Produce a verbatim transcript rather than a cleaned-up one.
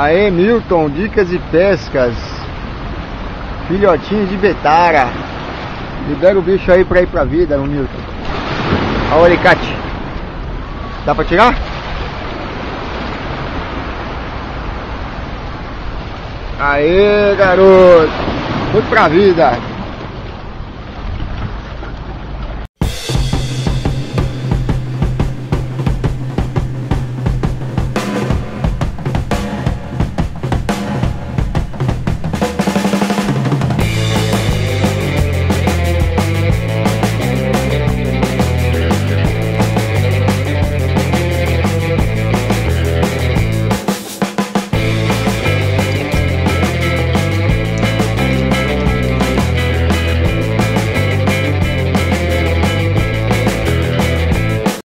Aê, Milton, dicas e pescas. Filhotinhos de betara. Libera o bicho aí pra ir pra vida, no Milton. Olha o alicate. Dá pra tirar? Aê, garoto. Foi pra vida.